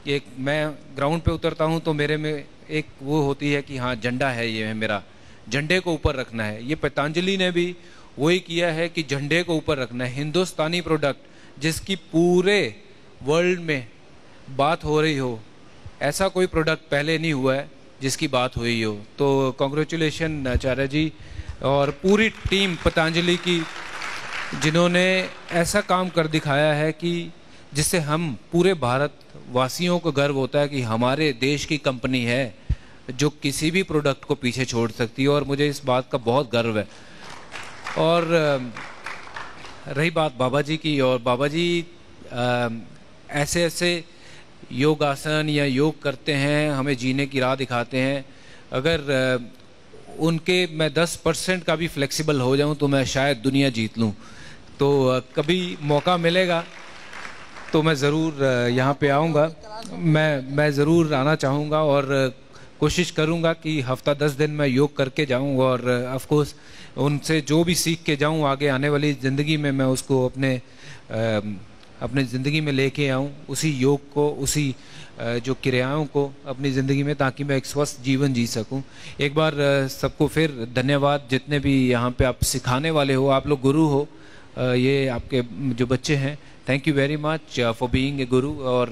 एक मैं ग्राउंड पे उतरता हूँ तो मेरे में एक वो होती है कि हाँ झंडा है, ये है मेरा, झंडे को ऊपर रखना है। ये पतंजलि ने भी वही किया है कि झंडे को ऊपर रखना है। हिंदुस्तानी प्रोडक्ट जिसकी पूरे वर्ल्ड में बात हो रही हो, ऐसा कोई प्रोडक्ट पहले नहीं हुआ है जिसकी बात हुई हो। तो कॉन्ग्रेचुलेशन आचार्य जी और पूरी टीम पतंजलि की, जिन्होंने ऐसा काम कर दिखाया है कि जिससे हम पूरे भारत वासियों को गर्व होता है कि हमारे देश की कंपनी है जो किसी भी प्रोडक्ट को पीछे छोड़ सकती है, और मुझे इस बात का बहुत गर्व है। और रही बात बाबा जी की, और बाबा जी ऐसे ऐसे योगासन या योग करते हैं, हमें जीने की राह दिखाते हैं। अगर उनके मैं 10% का भी फ्लेक्सिबल हो जाऊं तो मैं शायद दुनिया जीत लूं। तो कभी मौका मिलेगा तो मैं ज़रूर यहाँ पे आऊँगा, मैं ज़रूर आना चाहूँगा और कोशिश करूँगा कि हफ्ता 10 दिन मैं योग करके जाऊँ, और ऑफ कोर्स उनसे जो भी सीख के जाऊँ आगे आने वाली ज़िंदगी में मैं उसको अपने ज़िंदगी में लेके आऊँ, उसी योग को, उसी जो क्रियाओं को अपनी ज़िंदगी में, ताकि मैं एक स्वस्थ जीवन जी सकूं। एक बार सबको फिर धन्यवाद, जितने भी यहाँ पे आप सिखाने वाले हो, आप लोग गुरु हो, ये आपके जो बच्चे हैं, thank you very much for being a guru. और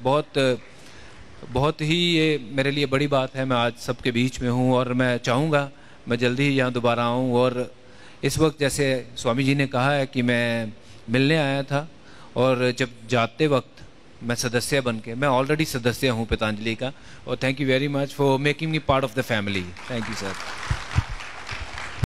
बहुत ही ये मेरे लिए बड़ी बात है, मैं आज सबके बीच में हूँ और मैं चाहूँगा मैं जल्दी ही यहाँ दोबारा आऊँ। और इस वक्त जैसे स्वामी जी ने कहा है कि मैं मिलने आया था, और जब जाते वक्त मैं सदस्य बन के, मैं ऑलरेडी सदस्य हूँ पतंजलि का, और thank you very much for making me part of the family. Thank you sir.